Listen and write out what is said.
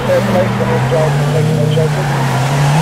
fair play for him, John, for taking no chances.